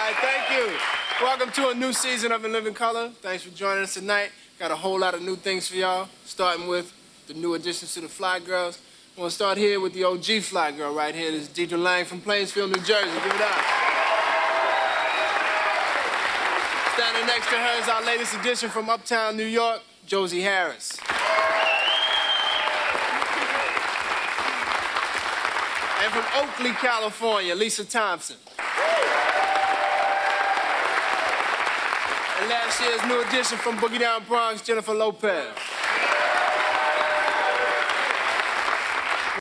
right, thank you. Welcome to a new season of In Living Color. Thanks for joining us tonight. Got a whole lot of new things for y'all, starting with the new additions to the Fly Girls. I'm gonna start here with the OG Fly Girl right here. This is Deidre Lang from Plainsfield, New Jersey. Give it up. Standing next to her is our latest addition from Uptown, New York, Josie Harris. And from Oakley, California, Lisa Thompson. And last year's new addition from Boogie Down Bronx, Jennifer Lopez.